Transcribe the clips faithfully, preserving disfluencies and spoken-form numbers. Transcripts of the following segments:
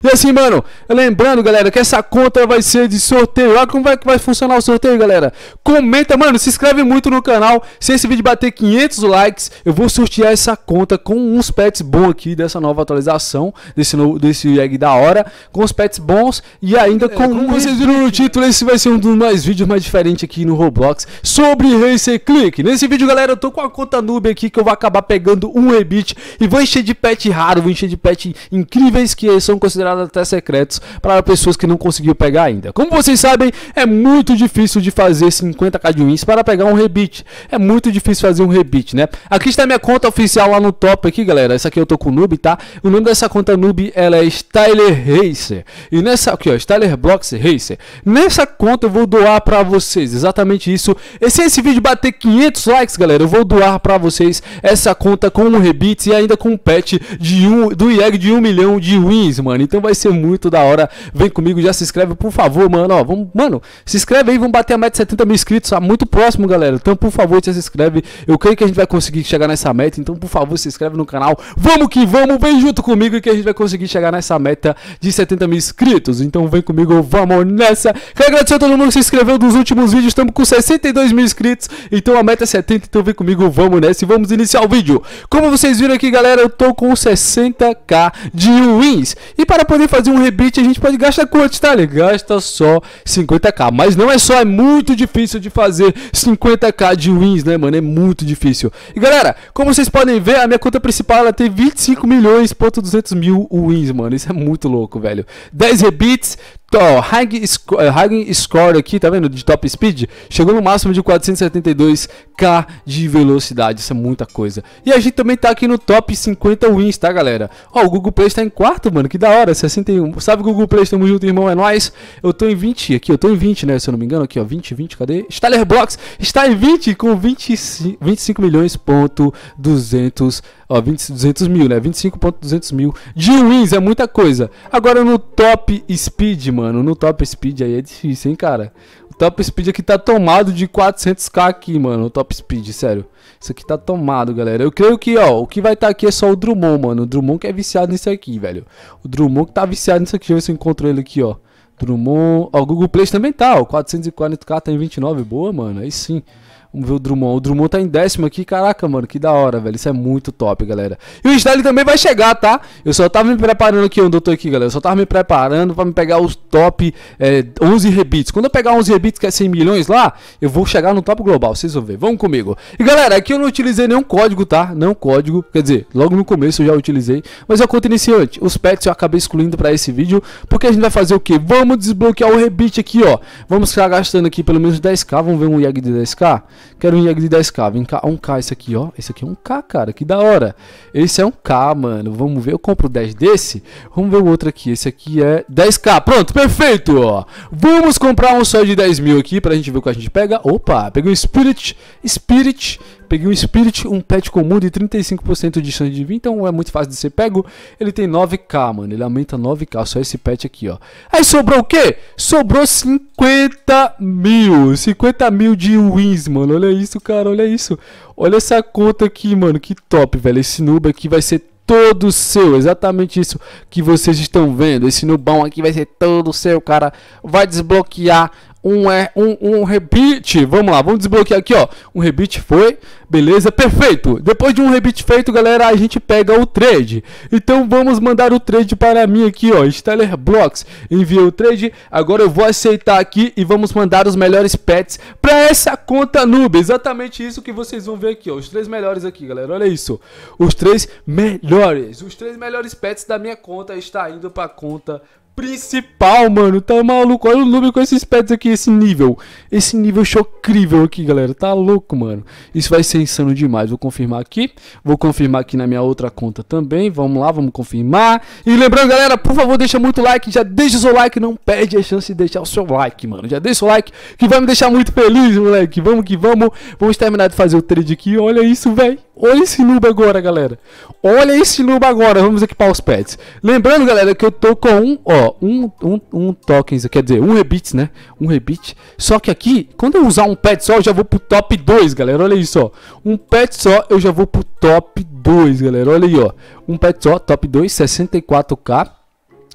E assim, mano, lembrando, galera, que essa conta vai ser de sorteio. Olha como vai, que vai funcionar o sorteio, galera. Comenta, mano, se inscreve muito no canal. Se esse vídeo bater quinhentos likes, eu vou sortear essa conta com uns pets bons aqui dessa nova atualização, desse, no, desse egg da hora, com os pets bons e ainda com... É, como vocês viram no título, esse vai ser um dos mais vídeos mais diferentes aqui no Roblox sobre Racer Click. Nesse vídeo, galera, eu tô com a conta noob aqui que eu vou acabar pegando um rebite e vou encher de pet raro, vou encher de pet incríveis que são considerados até secretos para pessoas que não conseguiu pegar ainda. Como vocês sabem, é muito difícil de fazer cinquenta k de wins para pegar um rebite. É muito difícil fazer um rebite, né? Aqui está minha conta oficial lá no top aqui, galera. Essa aqui eu tô com o noob, tá? O nome dessa conta noob, ela é Styler Racer. E nessa aqui, ó, Styler Blocks Racer. Nessa conta eu vou doar para vocês, exatamente isso. E se esse vídeo bater quinhentos likes, galera, eu vou doar para vocês essa conta com um rebite e ainda com um pet de um, do I E G de um milhão de wins, mano. Então vai ser muito da hora. Vem comigo, já se inscreve, por favor, mano. Ó, vamos, mano, se inscreve aí, vamos bater a meta de setenta mil inscritos. Tá muito próximo, galera. Então, por favor, já se inscreve. Eu creio que a gente vai conseguir chegar nessa meta. Então, por favor, se inscreve no canal. Vamos que vamos, vem junto comigo que a gente vai conseguir chegar nessa meta de setenta mil inscritos. Então, vem comigo, vamos nessa. Quero agradecer a todo mundo que se inscreveu nos últimos vídeos. Estamos com sessenta e dois mil inscritos. Então, a meta é setenta. Então, vem comigo, vamos nessa e vamos iniciar o vídeo. Como vocês viram aqui, galera, eu tô com sessenta k de wins. E para poder fazer um rebite, a gente pode gastar quanto, tá? Gasta só cinquenta k. Mas não é só, é muito difícil de fazer cinquenta k de wins, né, mano? É muito difícil. E galera, como vocês podem ver, a minha conta principal ela tem vinte e cinco milhões e duzentos mil wins, mano. Isso é muito louco, velho. dez rebites. Ó, high, sco high score aqui, tá vendo? De top speed, chegou no máximo de quatrocentos e setenta e dois k de velocidade. Isso é muita coisa. E a gente também tá aqui no top cinquenta wins, tá, galera? Ó, o Google Play está em quarto, mano. Que da hora, sessenta e um. Sabe o Google Play? Estamos juntos, irmão, é nóis. Eu tô em vinte aqui, eu tô em vinte, né? Se eu não me engano, aqui, ó, vinte, vinte, cadê? Styler Blocks está em vinte com vinte e cinco milhões ponto duzentos, ó, vinte, duzentos mil, né? vinte e cinco ponto duzentos mil de wins, é muita coisa. Agora no top speed, mano, no top speed aí é difícil, hein, cara? O top speed aqui tá tomado de quatrocentos k aqui, mano, o top speed, sério. Isso aqui tá tomado, galera. Eu creio que, ó, o que vai estar tá aqui é só o Drummond, mano. O Drummond que é viciado nisso aqui, velho. O Drummond que tá viciado nisso aqui. Deixa eu ver se eu encontro ele aqui, ó. Drummond, ó, o Google Play também tá, ó, quatrocentos e quarenta k tá em vinte e nove, boa, mano, aí sim. Vamos ver o Drummond. O Drummond tá em décimo aqui. Caraca, mano, que da hora, velho. Isso é muito top, galera. E o Styler também vai chegar, tá? Eu só tava me preparando aqui onde eu tô aqui, galera. Eu só tava me preparando pra me pegar os top é, onze rebites. Quando eu pegar onze rebites, que é cem milhões lá, eu vou chegar no top global. Vocês vão ver. Vamos comigo. E, galera, aqui eu não utilizei nenhum código, tá? Não código. Quer dizer, logo no começo eu já utilizei. Mas eu conto iniciante. Os pets eu acabei excluindo pra esse vídeo. Porque a gente vai fazer o quê? Vamos desbloquear o rebite aqui, ó. Vamos ficar gastando aqui pelo menos dez k. Vamos ver um I E G de dez k. Quero um I E G de dez k, vem cá, um k esse aqui, ó. Esse aqui é um k, cara, que da hora. Esse é um k, mano, vamos ver, eu compro dez desse. Vamos ver o outro aqui, esse aqui é dez k, pronto, perfeito, ó. Vamos comprar um só de dez mil aqui pra gente ver o que a gente pega. Opa, peguei um Spirit, Spirit. Peguei um Spirit, um pet comum de trinta e cinco por cento de chance de vir, então é muito fácil de ser pego. Ele tem nove k, mano, ele aumenta nove k, só esse pet aqui, ó. Aí sobrou o quê? Sobrou cinquenta mil, cinquenta mil de wins, mano, olha isso, cara, olha isso. Olha essa conta aqui, mano, que top, velho, esse noob aqui vai ser todo seu, exatamente isso que vocês estão vendo. Esse nubão aqui vai ser todo seu, cara. Vai desbloquear um, é, um, um rebite. Vamos lá, vamos desbloquear aqui, ó. Um rebite foi, beleza, perfeito. Depois de um rebite feito, galera, a gente pega o trade. Então vamos mandar o trade para mim aqui, ó. Styler Blocks, enviei o trade. Agora eu vou aceitar aqui e vamos mandar os melhores pets para essa conta noob. Exatamente isso que vocês vão ver aqui, ó. Os três melhores aqui, galera, olha isso. Os três melhores, os três melhores pets da minha conta está indo para a conta principal, mano, tá maluco? Olha o noob com esses pets aqui, esse nível. Esse nível chocrível aqui, galera. Tá louco, mano. Isso vai ser insano demais. Vou confirmar aqui. Vou confirmar aqui na minha outra conta também. Vamos lá, vamos confirmar. E lembrando, galera, por favor, deixa muito like. Já deixa o seu like, não perde a chance de deixar o seu like, mano. Já deixa o like, que vai me deixar muito feliz, moleque. Vamos que vamos. Vamos terminar de fazer o trade aqui. Olha isso, velho. Olha esse noob agora, galera. Olha esse noob agora. Vamos equipar os pets. Lembrando, galera, que eu tô com um, ó, um, um, um tokens, quer dizer, um rebite, né? Um rebite. Só que aqui, quando eu usar um pet só, eu já vou pro top dois, galera. Olha isso, ó. Um pet só, eu já vou pro top dois, galera. Olha aí, ó. Um pet só, top dois, sessenta e quatro k.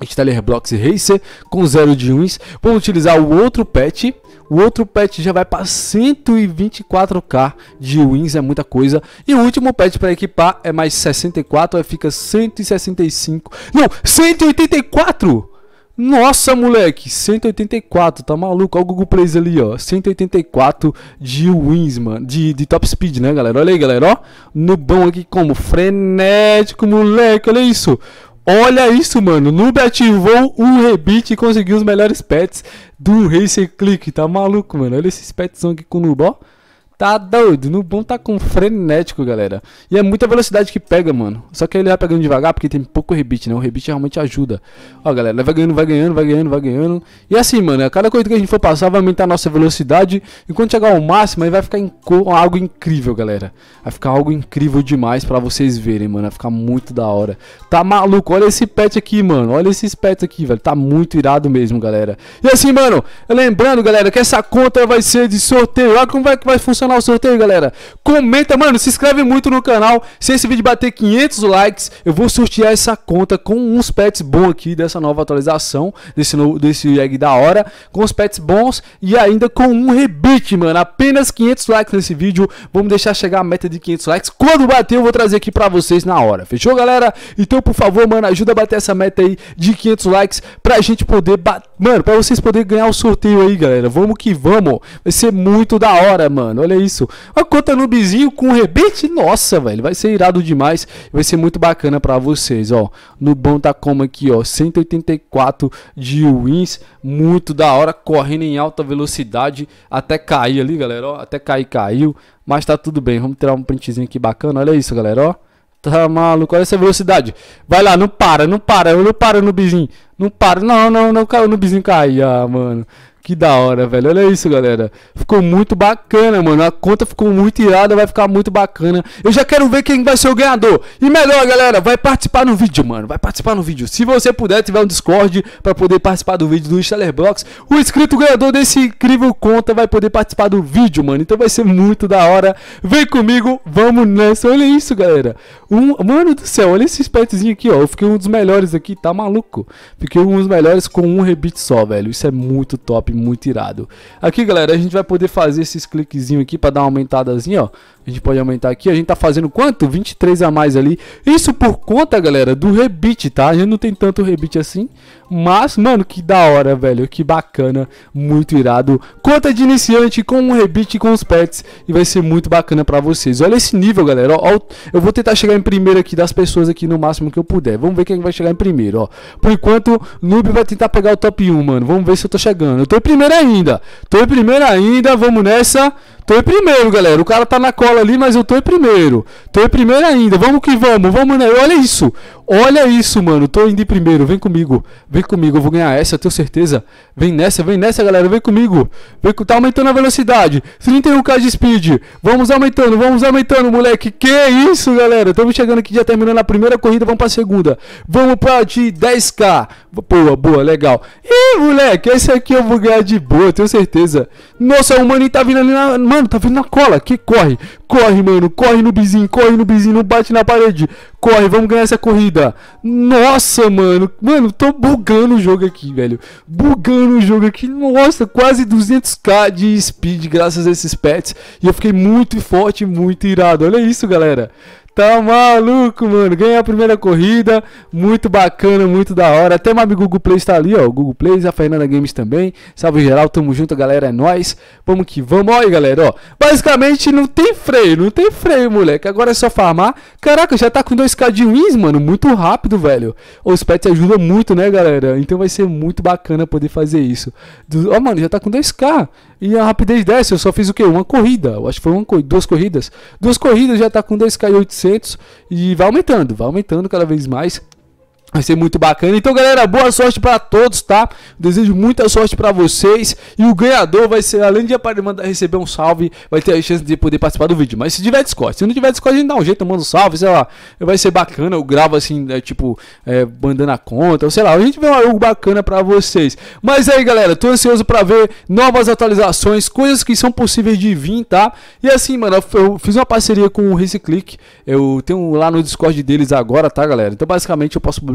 Stellar Blocks Racer com zero de wins. Vamos utilizar o outro pet. O outro pet já vai para cento e vinte e quatro K de wins, é muita coisa. E o último pet para equipar é mais sessenta e quatro, aí fica cento e sessenta e cinco. Não, cento e oitenta e quatro! Nossa, moleque, cento e oitenta e quatro, tá maluco? Olha o Google Plays ali, ó, cento e oitenta e quatro de wins, mano, de, de top speed, né, galera? Olha aí, galera, ó, no bom aqui como frenético, moleque, olha isso. Olha isso, mano, Noob ativou um rebite e conseguiu os melhores pets do Racer Click, tá maluco, mano? Olha esses pets aqui com o Noob, ó. Tá doido, no bom tá com frenético, galera. E é muita velocidade que pega, mano. Só que ele vai pegando devagar porque tem pouco rebite, né? O rebite realmente ajuda. Ó, galera, vai ganhando, vai ganhando, vai ganhando, vai ganhando. E assim, mano, a cada coisa que a gente for passar vai aumentar a nossa velocidade. E quando chegar ao máximo, aí vai ficar em algo incrível, galera. Vai ficar algo incrível demais pra vocês verem, mano. Vai ficar muito da hora. Tá maluco? Olha esse pet aqui, mano. Olha esses pets aqui, velho. Tá muito irado mesmo, galera. E assim, mano, lembrando, galera, que essa conta vai ser de sorteio. Olha como vai que vai funcionar o sorteio, galera. Comenta, mano, se inscreve muito no canal. Se esse vídeo bater quinhentos likes, eu vou sortear essa conta com uns pets bons aqui dessa nova atualização, desse novo, desse egg da hora, com os pets bons e ainda com um rebite, mano. Apenas quinhentos likes nesse vídeo. Vamos deixar chegar a meta de quinhentos likes. Quando bater, eu vou trazer aqui pra vocês na hora. Fechou, galera? Então, por favor, mano, ajuda a bater essa meta aí de quinhentos likes pra gente poder bater, mano, pra vocês poderem ganhar o sorteio aí, galera. Vamos que vamos. Vai ser muito da hora, mano. Olha isso. Uma conta noobzinho com rebite, nossa, velho, vai ser irado demais, vai ser muito bacana pra vocês, ó. No bom tá como aqui, ó, cento e oitenta e quatro de wins, muito da hora, correndo em alta velocidade, até cair ali, galera, ó, até cair, caiu, mas tá tudo bem. Vamos tirar um printzinho aqui bacana, olha isso, galera, ó. Tá maluco, olha essa velocidade. Vai lá, não para, não para, não para, noobzinho. Não para, não, não, não, o noobzinho cair, ah, mano. Que da hora, velho. Olha isso, galera. Ficou muito bacana, mano. A conta ficou muito irada, vai ficar muito bacana. Eu já quero ver quem vai ser o ganhador. E melhor, galera, vai participar no vídeo, mano. Vai participar no vídeo. Se você puder, tiver um Discord pra poder participar do vídeo do Stellar Blocks, o inscrito ganhador desse incrível conta vai poder participar do vídeo, mano. Então vai ser muito da hora. Vem comigo, vamos nessa. Olha isso, galera. Um... Mano do céu, olha esses petzinhos aqui, ó. Eu fiquei um dos melhores aqui, tá maluco? Fiquei um dos melhores com um rebite só, velho. Isso é muito top, muito irado. Aqui, galera, a gente vai poder fazer esses cliquezinhos aqui pra dar uma aumentadazinha, ó. A gente pode aumentar aqui. A gente tá fazendo quanto? vinte e três a mais ali. Isso por conta, galera, do rebite, tá? A gente não tem tanto rebite assim. Mas, mano, que da hora, velho. Que bacana. Muito irado. Conta de iniciante com um rebite com os pets. E vai ser muito bacana pra vocês. Olha esse nível, galera. Ó, ó, eu vou tentar chegar em primeiro aqui das pessoas aqui no máximo que eu puder. Vamos ver quem vai chegar em primeiro, ó. Por enquanto, Noob vai tentar pegar o top um, mano. Vamos ver se eu tô chegando. Eu tô em primeiro ainda. Tô em primeiro ainda. Vamos nessa. Tô em primeiro, galera. O cara tá na cola ali, mas eu tô em primeiro. Tô em primeiro ainda. Vamos que vamos. Vamos, né? Olha isso. Olha isso, mano. Tô indo em primeiro. Vem comigo. Vem comigo. Eu vou ganhar essa, eu tenho certeza. Vem nessa, vem nessa, galera. Vem comigo. Vem, tá aumentando a velocidade. trinta e um K de speed. Vamos aumentando, vamos aumentando, moleque. Que isso, galera. Estamos chegando aqui, já terminando a primeira corrida. Vamos pra segunda. Vamos pra de dez K. Boa, boa, legal. Ih, moleque, esse aqui eu vou ganhar de boa, eu tenho certeza. Nossa, o maninho tá vindo ali na... Mano, tá vindo na cola. Que corre. Corre, mano. Corre no bizinho, corre no bizinho. Não bate na parede. Corre, vamos ganhar essa corrida. Nossa, mano. Mano, tô bugando o jogo aqui, velho. Bugando o jogo aqui. Nossa, quase duzentos K de speed graças a esses pets. E eu fiquei muito forte, muito irado. Olha isso, galera. Tá maluco, mano. Ganhei a primeira corrida. Muito bacana, muito da hora. Até meu amigo Google Play está ali, ó. O Google Play, a Fernanda Games também. Salve geral, tamo junto, galera. É nóis. Vamos que vamos. Olha aí, galera, ó. Basicamente não tem freio, não tem freio, moleque. Agora é só farmar. Caraca, já tá com dois K de wins, mano. Muito rápido, velho. Os pets ajudam muito, né, galera? Então vai ser muito bacana poder fazer isso. Ó, mano, já tá com dois K. E a rapidez dessa, eu só fiz o quê? Uma corrida. Eu acho que foi uma, duas corridas. Duas corridas já tá com dois K e oitocentos. E vai aumentando, vai aumentando cada vez mais. Vai ser muito bacana. Então, galera, boa sorte pra todos, tá? Desejo muita sorte pra vocês. E o ganhador vai ser, além de mandar receber um salve, vai ter a chance de poder participar do vídeo. Mas se tiver Discord, se não tiver Discord, a gente dá um jeito, manda um salve, sei lá. Vai ser bacana, eu gravo assim, é, tipo, é, mandando a conta, ou sei lá. A gente vê algo bacana pra vocês. Mas aí, galera, tô ansioso pra ver novas atualizações, coisas que são possíveis de vir, tá? E assim, mano, eu, eu fiz uma parceria com o Racer Click. Eu tenho lá no Discord deles agora, tá, galera? Então, basicamente, eu posso publicar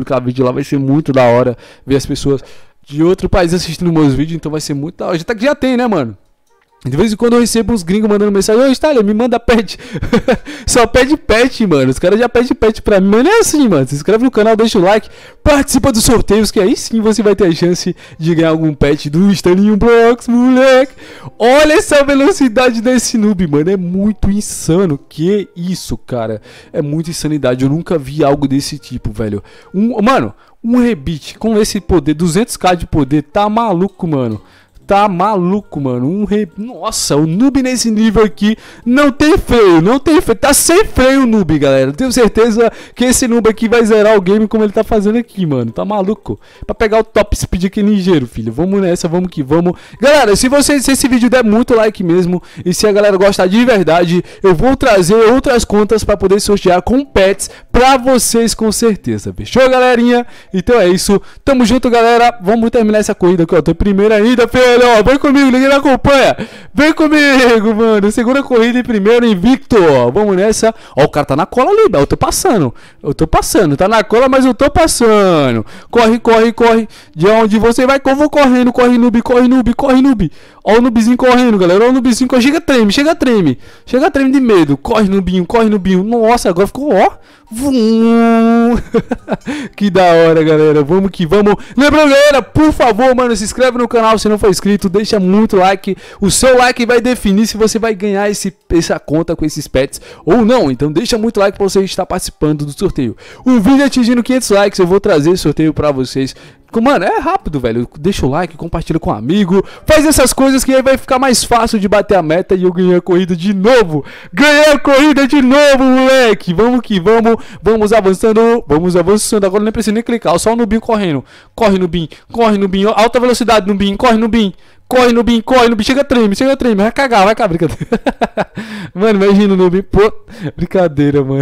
publicar vídeo lá, vai ser muito da hora ver as pessoas de outro país assistindo meus vídeos, então vai ser muito da hora. Já, tá, já tem, né, mano? De vez em quando eu recebo uns gringos mandando mensagem: ô, Stallion, me manda pet. Só pede pet, mano. Os caras já pedem pet pra mim. Mas não é assim, mano. Se inscreve no canal, deixa o like, participa dos sorteios, que aí sim você vai ter a chance de ganhar algum pet do Stallion Blocks, moleque. Olha essa velocidade desse noob, mano. É muito insano. Que isso, cara. É muita insanidade. Eu nunca vi algo desse tipo, velho. Um, mano, um rebite com esse poder, duzentos k de poder, tá maluco, mano. Tá maluco, mano. Um re... Nossa, o noob nesse nível aqui não tem freio, não tem freio. Tá sem freio o noob, galera. Tenho certeza que esse noob aqui vai zerar o game como ele tá fazendo aqui, mano. Tá maluco? Pra pegar o top speed aqui ligeiro, filho. Vamos nessa, vamos que vamos. Galera, se, você, se esse vídeo der muito like mesmo, e se a galera gostar de verdade, eu vou trazer outras contas pra poder sortear com pets pra vocês, com certeza. Fechou, galerinha? Então é isso. Tamo junto, galera. Vamos terminar essa corrida aqui, ó. Tô primeiro ainda, filho. Ó, vem comigo, ninguém me acompanha. Vem comigo, mano. Segunda corrida em primeiro, invicto. Ó, vamos nessa. Ó, o cara tá na cola ali, eu tô passando. Eu tô passando. Tá na cola, mas eu tô passando. Corre, corre, corre. De onde você vai, eu vou correndo. Corre, noob, corre, noob, corre, noob. Ó o noobzinho correndo, galera. Ó o noobzinho correndo. Chega, treme, chega, treme. Chega, treme de medo. Corre, noobinho, corre, noobinho. Nossa, agora ficou, ó. Vum. Que da hora, galera. Vamos que vamos. Lembrando, galera, por favor, mano, se inscreve no canal se não for inscrito. Deixa muito like. O seu like vai definir se você vai ganhar esse, essa conta com esses pets ou não. Então deixa muito like pra você estar participando do sorteio. O vídeo atingindo quinhentos likes, eu vou trazer sorteio pra vocês. Mano, é rápido, velho. Deixa o like, compartilha com um amigo. Faz essas coisas que aí vai ficar mais fácil de bater a meta e eu ganhei a corrida de novo. Ganhei a corrida de novo, moleque. Vamos que vamos. Vamos avançando. Vamos avançando. Agora nem preciso nem clicar. Só o Nubinho correndo. Corre, Nubinho. Corre, Nubinho. Alta velocidade, Nubinho. Corre, Nubinho. Corre, Nubinho, corre, Nubinho, chega treme, chega treme, vai cagar, vai cagar, brincadeira. Mano, imagina o Nubinho, pô, brincadeira, mano.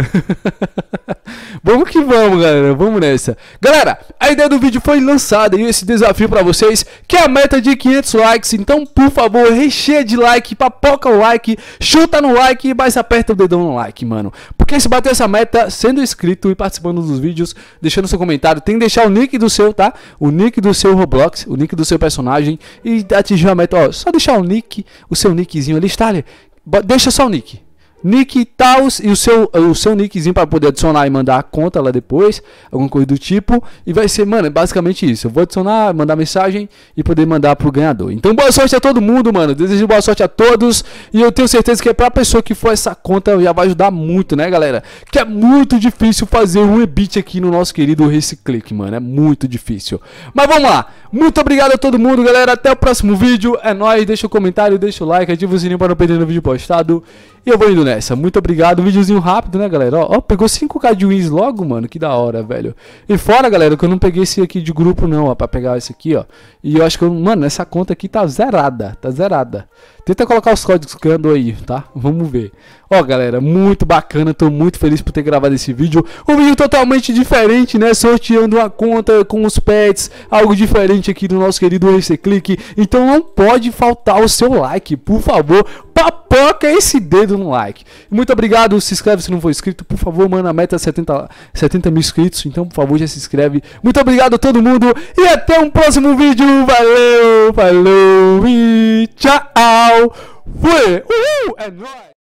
Vamos que vamos, galera, vamos nessa. Galera, a ideia do vídeo foi lançada e esse desafio pra vocês, que é a meta de quinhentos likes, então, por favor, recheia de like, papoca o like, chuta no like e mais aperta o dedão no like, mano. Porque se bater essa meta, sendo inscrito e participando dos vídeos, deixando seu comentário, tem que deixar o nick do seu, tá? O nick do seu Roblox, o nick do seu personagem e atingir a meta, ó, só deixar o nick, o seu nickzinho ali, está ali, deixa só o nick. Nick e tal, e o seu, o seu nickzinho para poder adicionar e mandar a conta lá depois, alguma coisa do tipo, e vai ser, mano, é basicamente isso. Eu vou adicionar, mandar mensagem e poder mandar pro ganhador. Então, boa sorte a todo mundo, mano. Desejo boa sorte a todos, e eu tenho certeza que é pra pessoa que for essa conta já vai ajudar muito, né, galera? Que é muito difícil fazer um rebite aqui no nosso querido Reciclick, mano, é muito difícil. Mas vamos lá. Muito obrigado a todo mundo, galera. Até o próximo vídeo. É nóis, deixa o comentário, deixa o like, ativa o sininho para não perder o vídeo postado. E eu vou indo nessa. Muito obrigado. Um videozinho rápido, né, galera? Ó, ó, pegou cinco k de wins logo, mano. Que da hora, velho. E fora, galera, que eu não peguei esse aqui de grupo, não, ó. Pra pegar esse aqui, ó. E eu acho que, eu, mano, essa conta aqui tá zerada. Tá zerada. Tenta colocar os códigos que andam aí, tá? Vamos ver. Ó, galera, muito bacana. Tô muito feliz por ter gravado esse vídeo. Um vídeo totalmente diferente, né? Sorteando uma conta com os pets. Algo diferente aqui do nosso querido Reciclick. Então não pode faltar o seu like, por favor. Papoca esse dedo no like. Muito obrigado. Se inscreve se não for inscrito. Por favor, mano, a meta é setenta mil inscritos. Então, por favor, já se inscreve. Muito obrigado a todo mundo. E até um próximo vídeo. Valeu, falou e tchau. Fui. Uhul, é nóis.